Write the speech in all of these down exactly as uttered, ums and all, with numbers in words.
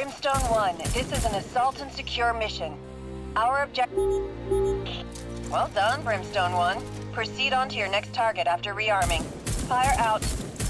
Brimstone one, this is an assault and secure mission. Our objective... Well done, Brimstone one. Proceed on to your next target after rearming. Fire out.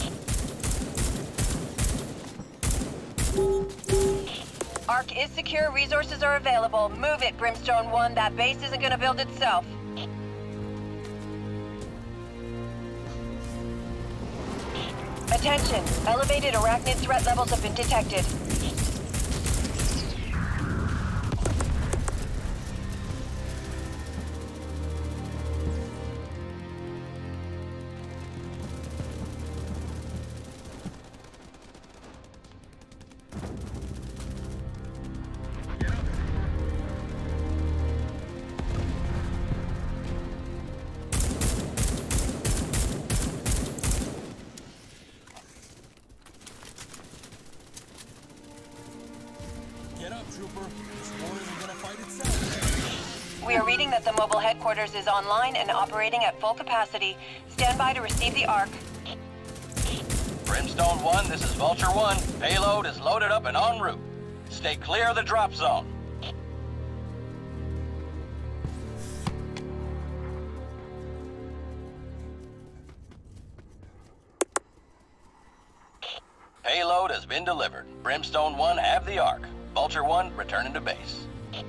Ark is secure, resources are available. Move it, Brimstone one. That base isn't gonna build itself. Attention, elevated arachnid threat levels have been detected. We are reading that the mobile headquarters is online and operating at full capacity. Stand by to receive the Ark. Brimstone one, this is Vulture one. Payload is loaded up and en route. Stay clear of the drop zone. Payload has been delivered. Brimstone one, have the Ark. Vulture one, returning to base.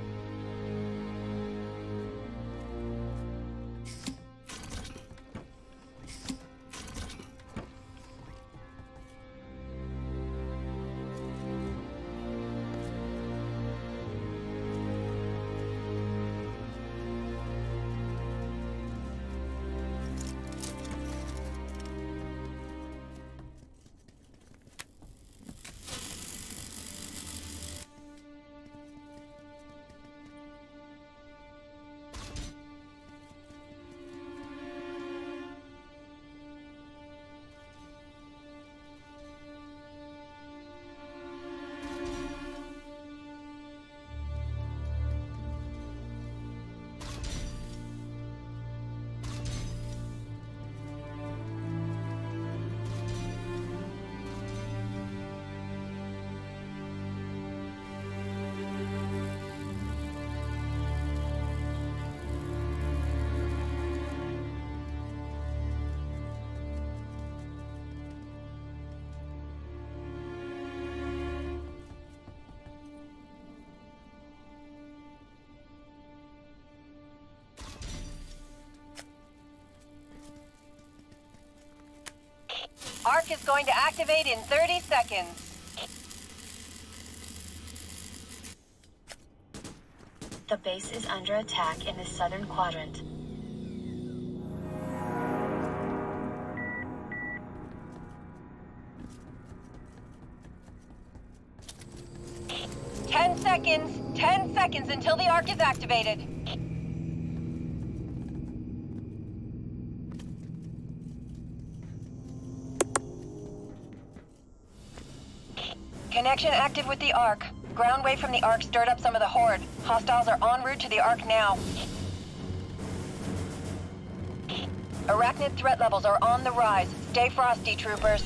Ark is going to activate in thirty seconds. The base is under attack in the southern quadrant. Ten seconds. Ten seconds until the Ark is activated. Connection active with the Ark. Ground wave from the Ark stirred up some of the Horde. Hostiles are en route to the Ark now. Arachnid threat levels are on the rise. Stay frosty, troopers.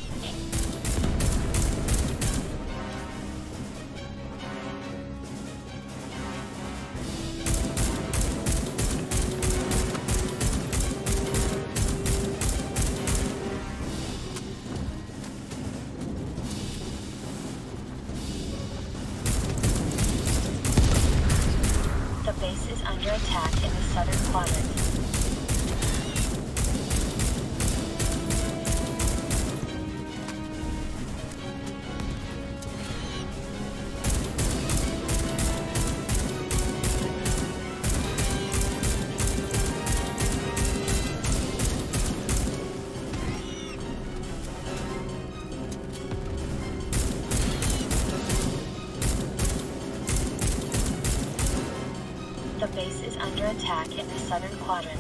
The base is under attack in the southern quadrant. The base is under attack in the southern quadrant.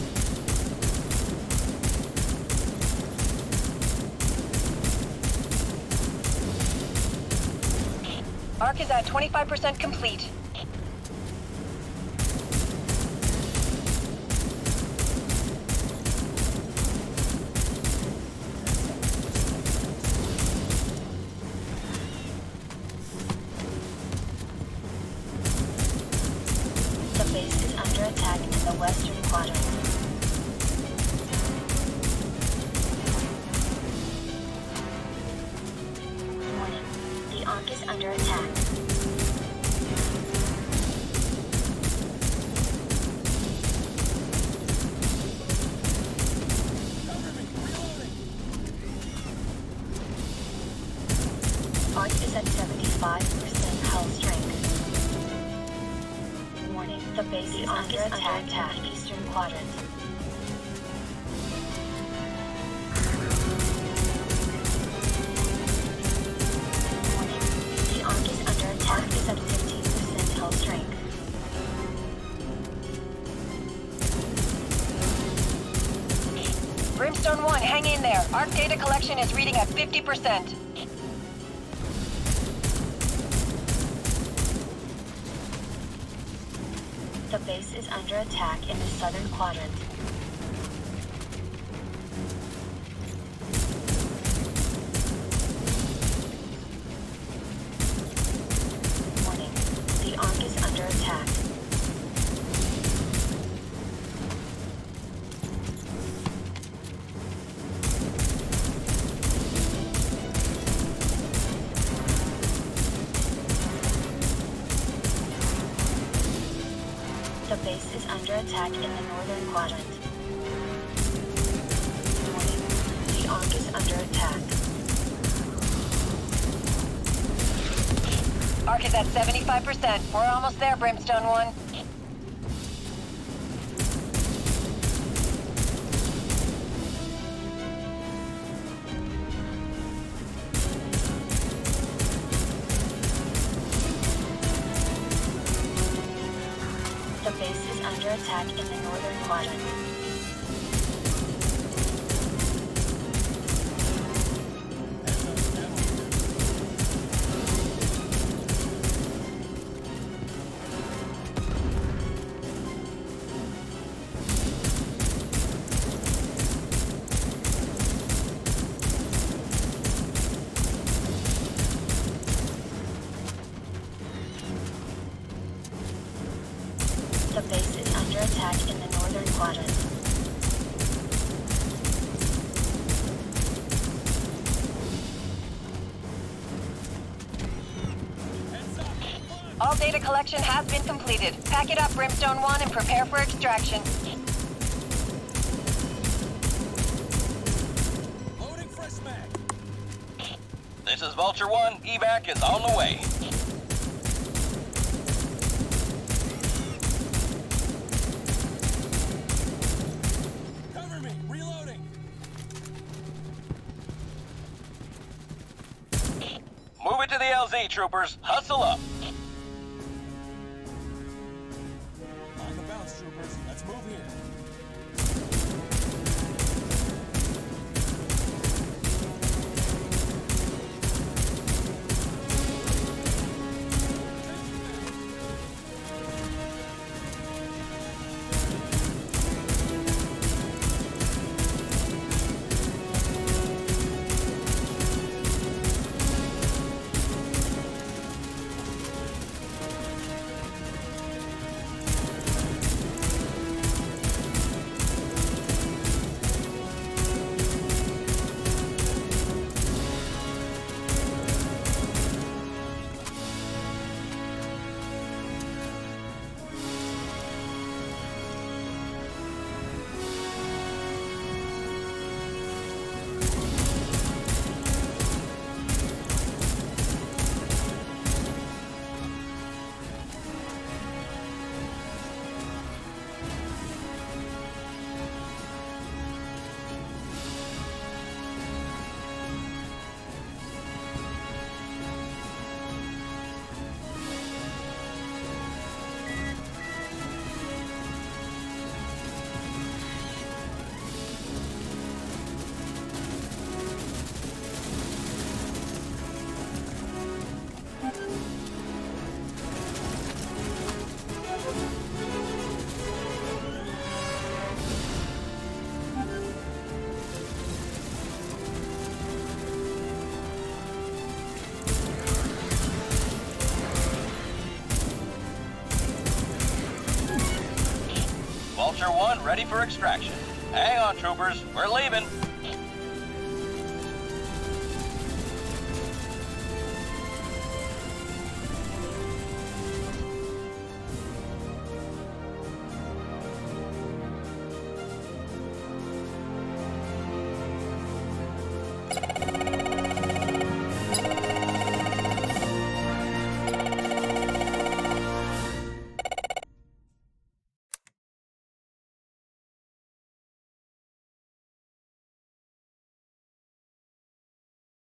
Ark is at twenty-five percent complete. the western quadrant. Warning. The Ark is under attack. Ark is at seventy-five percent hull strength. Warning, the base is under attack at the eastern quadrant. Warning, the Ark is under attack is at fifteen percent hull strength. Brimstone one, hang in there. Arc data collection is reading at fifty percent. The base is under attack in the southern quadrant. Warning, the Ark is under attack. The base is under attack in the northern quadrant. Warning, the Ark is under attack. Arc is at seventy-five percent. We're almost there, Brimstone one. The base is under attack in the northern quadrant. The base is under attack in the northern quadrant. All data collection has been completed. Pack it up, Brimstone one, and prepare for extraction. Loading fresh mag. This is Vulture one. Evac is on the way. Cover me. Reloading. Move it to the L Z, troopers. Hustle up. On the bounce, troopers. Let's move here. Vulture one ready for extraction. Hang on, troopers. We're leaving.